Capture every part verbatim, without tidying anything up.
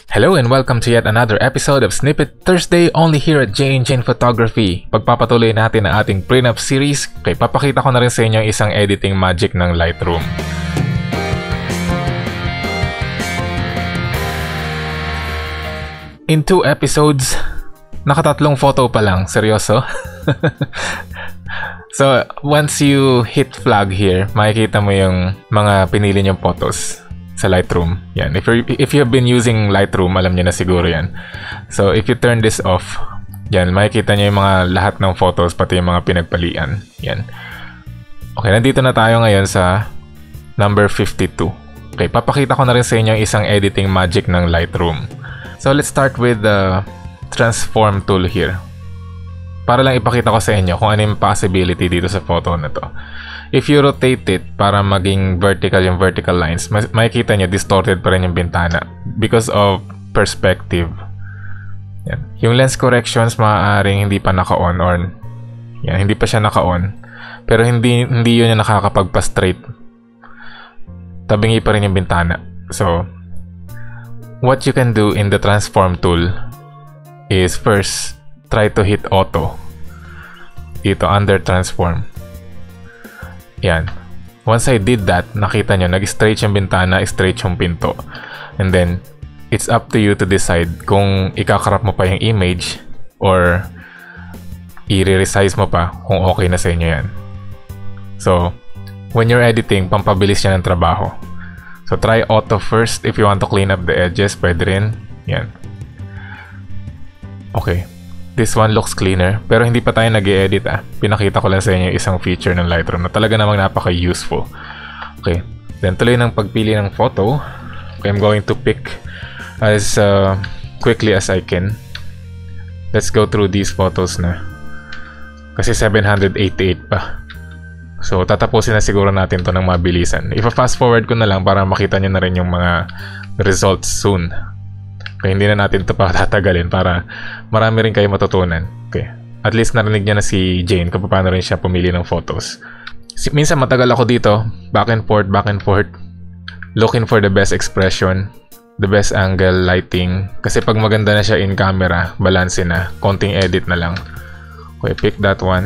Hello and welcome to yet another episode of Snippet Thursday only here at J and J Photography. Pagpapatuloy natin ang ating prenup series, kaya papakita ko na rin sa inyo isang editing magic ng Lightroom. In two episodes, nakatatlong photo pa lang. Seryoso? So, once you hit flag here, makikita mo yung mga pinili nyong photos sa Lightroom. Yan. If, you're, if you have been using Lightroom, alam niyo na siguro yan. So, if you turn this off, yan, makikita niyo yung mga lahat ng photos, pati yung mga pinagpalian. Yan. Okay, nandito na tayo ngayon sa number fifty-two. Okay, papakita ko na rin sa inyo isang editing magic ng Lightroom. So, let's start with the transform tool here. Para lang ipakita ko sa inyo kung ano yung possibility dito sa photo na to. If you rotate it para maging vertical yung vertical lines, makikita nyo distorted pa rin yung bintana because of perspective. Yan. Yung lens corrections maaaring hindi pa naka-on or yan, hindi pa siya naka-on. Pero hindi hindi yun yung nakakapagpa-straight. Tabingi pa rin yung bintana. So, what you can do in the transform tool is first try to hit auto dito under transform. Yan. Once I did that, nakita nyo, nag-straight yung bintana, straight yung pinto. And then, it's up to you to decide kung ikakarap mo pa yung image or i-resize mo pa kung okay na sa inyo yan. So, when you're editing, pampabilis yan ng trabaho. So, try auto first if you want to clean up the edges. Pwede rin. Yan. Okay. This one looks cleaner, pero hindi pa tayo nag-e-edit ah. Pinakita ko lang sa inyo isang feature ng Lightroom na talaga namang napaka-useful. Okay, then tuloy ng pagpili ng photo. Okay, I'm going to pick as uh, quickly as I can. Let's go through these photos na. Kasi seven eighty-eight pa. So, tatapusin na siguro natin to ng mabilisan. Ipa-fast forward ko na lang para makita nyo na rin yung mga results soon. Okay, hindi na natin ito pa tatagalin para marami rin kayo matutunan. Okay. At least narinig niya na si Jane kung paano rin siya pumili ng photos. Minsan matagal ako dito, back and forth, back and forth, looking for the best expression, the best angle, lighting. Kasi pag maganda na siya in camera, balance na, konting edit na lang. Okay, pick that one.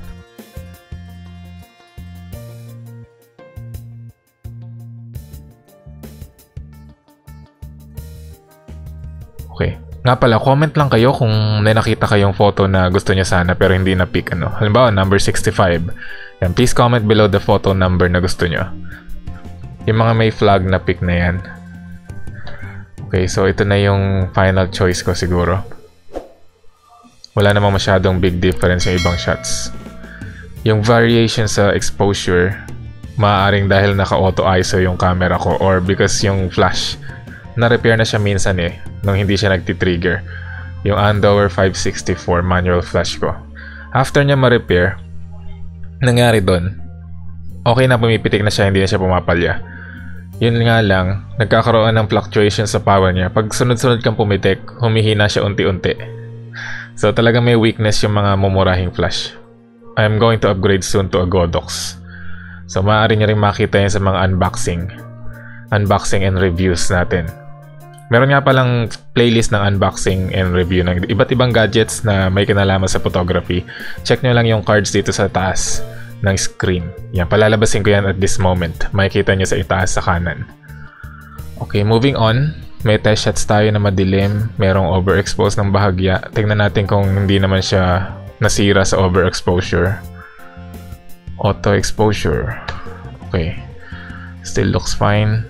Okay. Nga pala, comment lang kayo kung may nakita kayong photo na gusto nyo sana pero hindi na-pick ano. Halimbawa, number sixty-five. Yan, please comment below the photo number na gusto nyo. Yung mga may flag na pick na yan. Okay, so ito na yung final choice ko siguro. Wala namang masyadong big difference yung ibang shots. Yung variation sa exposure, maaaring dahil naka-auto I S O yung camera ko or because yung flash, na-repair na siya minsan eh nung hindi siya nagti-trigger yung Andover five sixty-four manual flash ko. After niya ma-repair, nangyari doon, okay na, pumipitik na siya, hindi na siya pumapalya. Yun nga lang, nagkakaroon ng fluctuation sa power niya. Pag sunod-sunod kang pumitik, humihina siya unti-unti. So talagang may weakness yung mga mumurahing flash. I'm going to upgrade soon to a Godox. So maaari niya rin makita yan sa mga unboxing unboxing and reviews natin. Meron nga palang playlist ng unboxing and review ng iba't ibang gadgets na may kinalaman sa photography. Check nyo lang yung cards dito sa taas ng screen. Yan, palalabasin ko yan at this moment. Makikita nyo sa itaas sa kanan. Okay, moving on. May test shots tayo na madilim. Merong overexpose ng bahagya. Tingnan natin kung hindi naman siya nasira sa overexposure. Auto exposure. Okay. Still looks fine.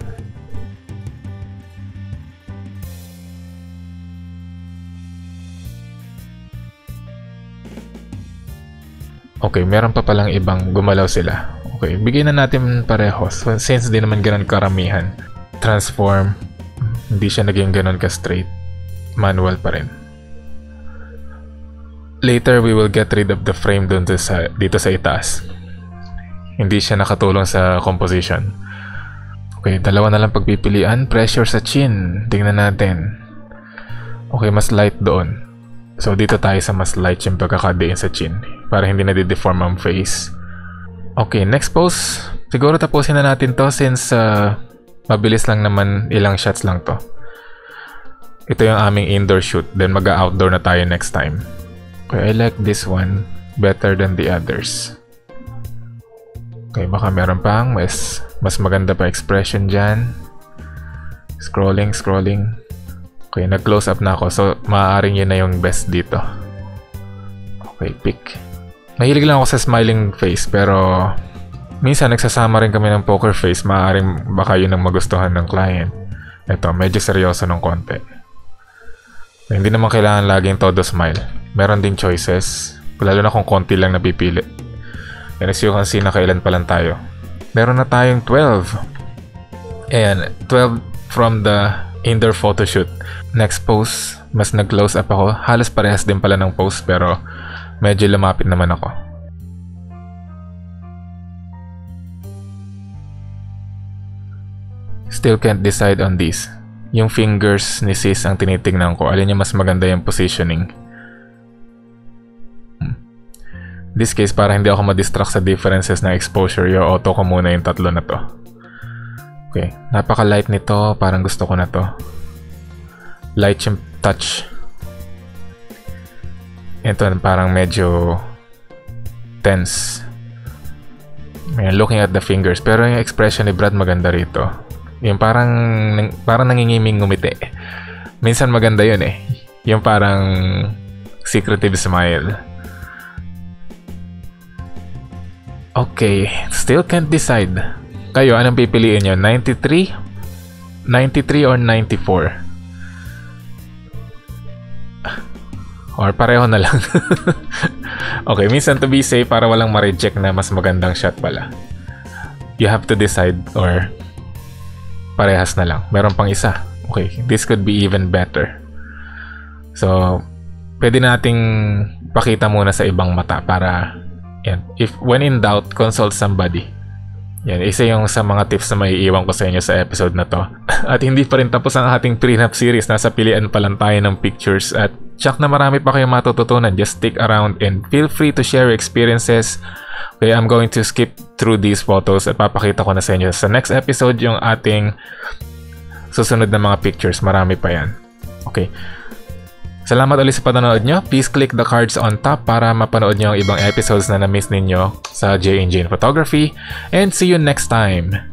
Okay, meron pa palang ibang gumalaw sila. Okay, bigyan na natin parehos. Since di naman ganun karamihan. Transform. Hindi siya naging ganun ka-straight. Manual pa rin. Later, we will get rid of the frame dun sa, dito sa itaas. Hindi siya nakatulong sa composition. Okay, dalawa na lang pagpipilian. Pressure sa chin. Tingnan natin. Okay, mas light doon. So, dito tayo sa mas light yung pagkakadiin sa chin. Para hindi na di-deform ang face. Okay, next pose. Siguro tapusin na natin to since uh, mabilis lang naman, ilang shots lang to. ito yung aming indoor shoot. Then mag-outdoor na tayo next time. Okay, I like this one better than the others. Okay, baka meron pang mas, mas maganda pa expression dyan. Scrolling, scrolling. Okay, nag-close up na ako. So, maaaring yun na yung best dito. Okay, pick. Mahilig lang ako sa smiling face, pero minsan nagsasama rin kami ng poker face. Maaaring baka yun ang magustuhan ng client. Ito, medyo seryoso ng konti. Hindi naman kailangan laging todo smile. Meron din choices. Lalo na kung konti lang napipili. And as you can see, nakailan pa lang tayo. Meron na tayong twelve. Ayan, twelve from the indoor photoshoot. Next pose, mas nag-close up ako. Halos parehas din pala ng pose, pero medyo lumapit naman ako. Still can't decide on this. Yung fingers ni sis ang tinitingnan ko. Alin yung mas maganda yung positioning. Hmm. This case, para hindi ako ma-distract sa differences na exposure, i-auto ko muna yung tatlo na to. Okay. Napaka-light nito. Parang gusto ko na to. Light yung touch. Ito parang medyo tense. Ayan, looking at the fingers. Pero yung expression ni Brad maganda rito. Yung parang, parang nangingiming ngumiti. Minsan maganda yun eh. Yung parang secretive smile. Okay, still can't decide. Kayo, anong pipiliin nyo? ninety-three? ninety-three or ninety-four? Or pareho na lang. Okay, minsan to be safe para walang ma-reject na mas magandang shot pala. You have to decide or parehas na lang. Meron pang isa. Okay, this could be even better. So, pwede nating pakita muna sa ibang mata para, yan. If, when in doubt, consult somebody. Yan, isa yung sa mga tips na maiiwan ko sa inyo sa episode na to. At hindi pa rin tapos ang ating prenup series. Nasa pilian pa lang tayo ng pictures. At tsak na marami pa kayong matututunan. Just stick around and feel free to share your experiences. Okay, I'm going to skip through these photos at papakita ko na sa inyo sa next episode yung ating susunod na mga pictures. Marami pa yan. Okay. Salamat ulit sa panonood nyo. Please click the cards on top para mapanood nyo ang ibang episodes na na-miss ninyo sa J and Jane Photography. And see you next time.